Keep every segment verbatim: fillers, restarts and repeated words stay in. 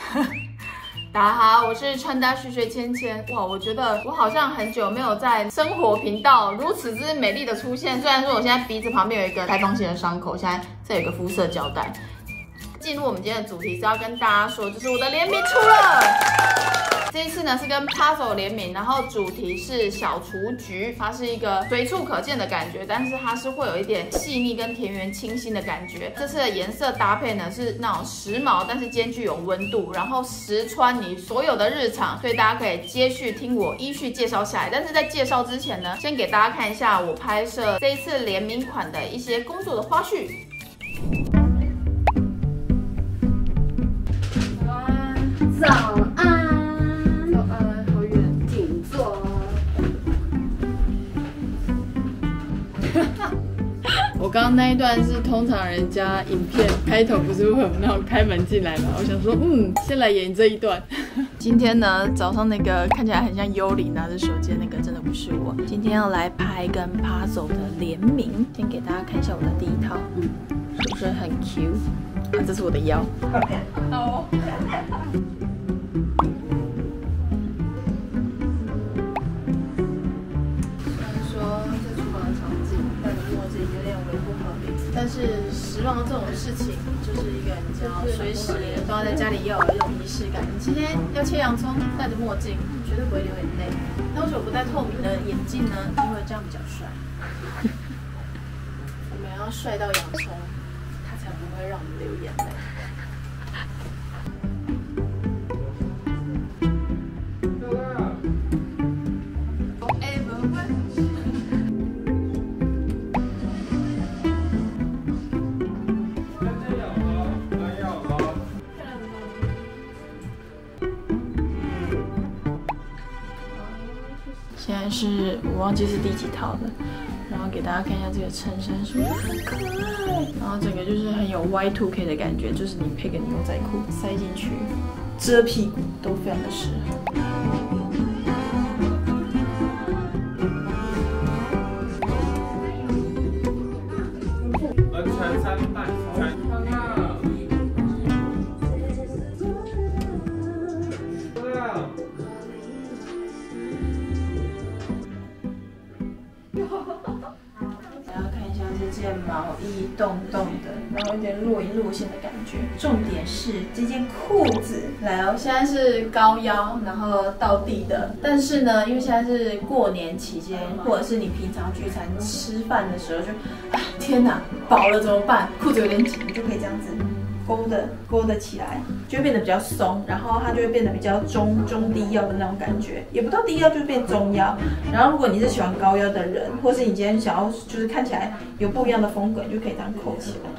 大家好，我是穿搭学学芊芊。哇，我觉得我好像很久没有在生活频道如此之美丽的出现。虽然说我现在鼻子旁边有一个开放性的伤口，现在这有一个肤色胶带。进入我们今天的主题是要跟大家说，就是我的联名出了。这一次呢是跟 Puzzle 联名，然后主题是小雏菊，它是一个随处可见的感觉，但是它是会有一点细腻跟田园清新的感觉。这次的颜色搭配呢是那种时髦，但是兼具有温度，然后实穿你所有的日常，所以大家可以接续听我依序介绍下来。但是在介绍之前呢，先给大家看一下我拍摄这一次联名款的一些工作的花絮。 早安。 我刚刚那一段是通常人家影片开头不是会有那种开门进来吗？我想说，嗯，先来演这一段。今天呢，早上那个看起来很像幽灵拿着手机的那个，真的不是我。今天要来拍跟 Puzzle 的联名，先给大家看一下我的第一套，嗯，是不是很 Q？ 啊，这是我的腰。好。但是时髦这种事情，就是一个你知道，随时都要在家里要有一种仪式感。你今天要切洋葱，戴着墨镜，绝对不会流眼泪。那为什么不戴透明的眼镜呢？因为这样比较帅。我们要帅到洋葱，它才不会让我们流眼泪。现在是我忘记是第几套了，然后给大家看一下这个衬衫，是不是很可爱？然后整个就是很有 Y 二 K 的感觉，就是你配个牛仔裤塞进去，遮屁股都非常的适合。 完全三半全。这件毛衣洞洞的，然后有点若隐若现的感觉。重点是这件裤子，来哦，现在是高腰，然后到地的。但是呢，因为现在是过年期间，或者是你平常聚餐吃饭的时候就，啊天哪，饱了怎么办？裤子有点紧，你就可以这样子勾的勾的起来，就会变得比较松，然后它就会变得比较中中低腰的那种感觉，也不到低腰就变中腰。然后如果你是喜欢高腰的人，或是你今天想要就是看起来有不一样的风格，你就可以这样扣起来，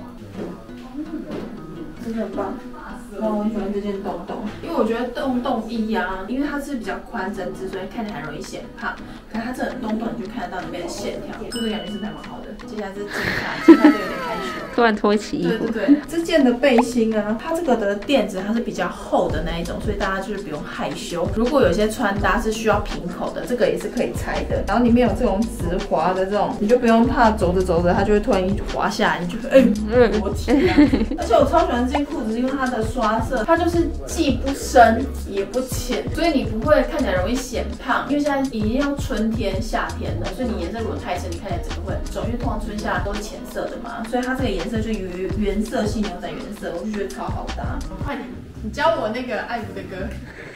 真的很棒。然后我很喜欢这件洞洞，因为我觉得洞洞衣啊，因为它是比较宽针织，所以看起来很容易显胖。可是它这种洞洞，你就看得到里面的线条，是不是感觉是还蛮好的？接下来是金卡，金卡就有点害羞。 突然脱起衣服。 对对对，这件的背心啊，它这个的垫子它是比较厚的那一种，所以大家就是不用害羞。如果有些穿搭是需要平口的，这个也是可以拆的。然后里面有这种直滑的这种，你就不用怕走着走着它就会突然一滑下来，你就哎裸体啊。而且我超喜欢这件裤子，是因为它的刷色，它就是既不深也不浅，所以你不会看起来容易显胖。因为现在已经要春天、夏天了，所以你颜色如果太深，你看起来整个会很重。因为通常春夏都是浅色的嘛，所以它这个颜色就原原色系牛仔原色，我就觉得超好搭。快点，你教我那个爱如的歌。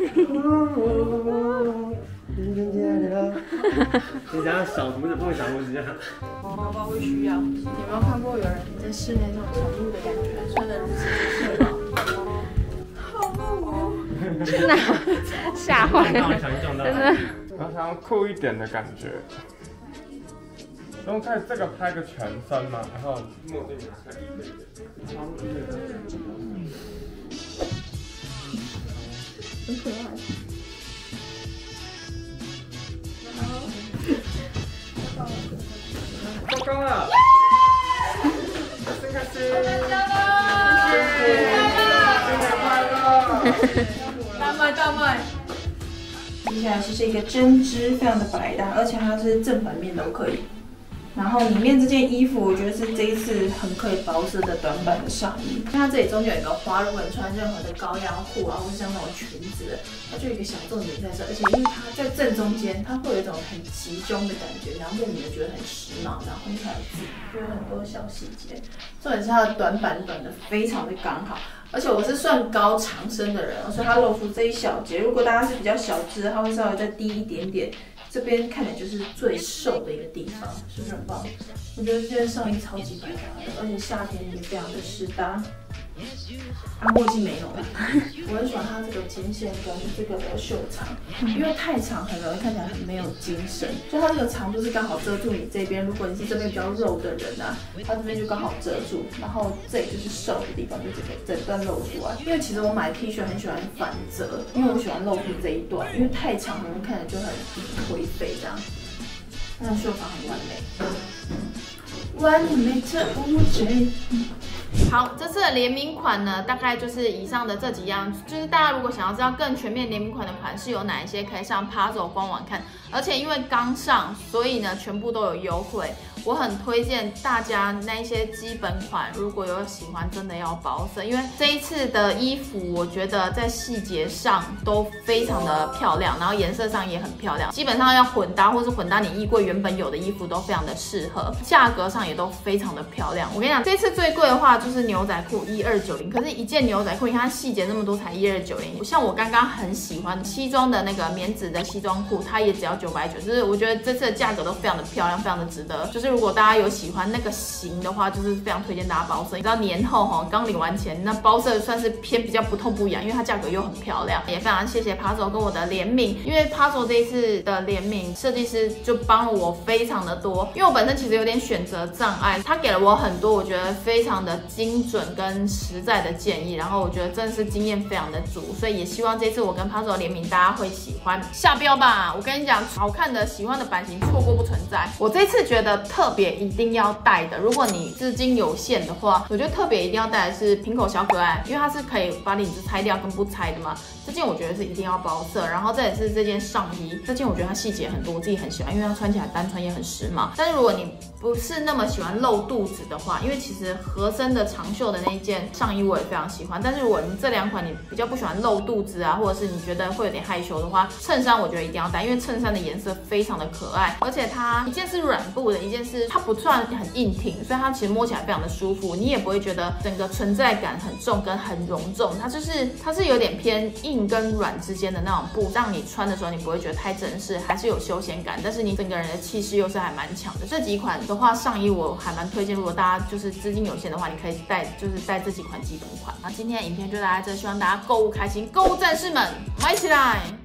你想要小拇指碰小拇指这样？ 宝宝会需要。你有没有看过有人在室内那种宠物的感觉，穿的如此的帅吗？好哦。 真的吓坏了，真的。 然后想要酷一点的感觉。然后在这个拍个全身嘛，然后墨镜也可以。 很可爱。 糟糕了！开心开心！新年快乐！ 大卖大卖！接下来是这个针织，非常的百搭，而且它是正反面都可以。 然后里面这件衣服，我觉得是这一次很可以包色的短版的上衣。它这里中间有一个花，如果你穿任何的高腰裤啊，或是像那种裙子的，它就有一个小重点在这，而且因为它在正中间，它会有一种很集中的感觉，然后莫名的觉得很时髦，然后后面还有字，就有很多小细节。重点是它的短版短的非常的刚好。而且我是算高长身的人，所以它露出这一小节。如果大家是比较小只，它会稍微再低一点点。这边看起来就是最瘦的一个地方，是不是很棒？我觉得这件上衣超级百搭的，而且夏天也非常的适搭。啊，墨镜没有了。我很喜欢它这个肩线跟这个的袖长，因为太长很容易看起来很没有精神。就它这个长度是刚好遮住你这边，如果你是这边比较肉的人啊，它这边就刚好遮住，然后这里就是瘦的地方，就这个整段露出来。因为其实我买 T 恤很喜欢反折，因为我喜欢露出这一段，因为太长很容易看起来就很颓废这样。但是袖长很完美，完美这无罪。 好，这次的联名款呢，大概就是以上的这几样。就是大家如果想要知道更全面联名款的款式有哪一些，可以上 Puzzle 官网看。而且因为刚上，所以呢全部都有优惠。我很推荐大家那一些基本款，如果有喜欢，真的要包色，因为这一次的衣服，我觉得在细节上都非常的漂亮，然后颜色上也很漂亮，基本上要混搭或是混搭你衣柜原本有的衣服都非常的适合，价格上也都非常的漂亮。我跟你讲，这次最贵的话就是牛仔裤一二九零，可是一件牛仔裤，你看它细节那么多才一二九零，像我刚刚很喜欢西装的那个棉质的西装裤，它也只要九百九，就是我觉得这次的价格都非常的漂亮，非常的值得。就是如果大家有喜欢那个型的话，就是非常推荐大家包色。你知道年后哈，刚领完钱，那包色算是偏比较不痛不痒，因为它价格又很漂亮。也非常谢谢 Puzzle 跟我的联名，因为 Puzzle 这一次的联名设计师就帮了我非常的多，因为我本身其实有点选择障碍，他给了我很多我觉得非常的精准跟实在的建议，然后我觉得真的是经验非常的足，所以也希望这次我跟 Puzzle 联名大家会喜欢。下标吧，我跟你讲，好看的喜欢的版型错过不存在。我这次觉得特别一定要带的，如果你资金有限的话，我觉得特别一定要带的是平口小可爱，因为它是可以把领子拆掉跟不拆的嘛。这件我觉得是一定要包色，然后这也是这件上衣，这件我觉得它细节很多，我自己很喜欢，因为它穿起来单穿也很时髦。但是如果你不是那么喜欢露肚子的话，因为其实合身的长袖的那一件上衣我也非常喜欢，但是如果你这两款你比较不喜欢露肚子啊，或者是你觉得会有点害羞的话，衬衫我觉得一定要带，因为衬衫的颜色非常的可爱，而且它一件是软布的，一件是它不算很硬挺，所以它其实摸起来非常的舒服，你也不会觉得整个存在感很重跟很隆重，它就是它是有点偏硬跟软之间的那种布，让你穿的时候你不会觉得太正式，还是有休闲感，但是你整个人的气势又是还蛮强的。这几款的话，上衣我还蛮推荐，如果大家就是资金有限的话，你可以带就是带这几款基本款。那今天的影片就到这，希望大家购物开心，购物战士们买起来！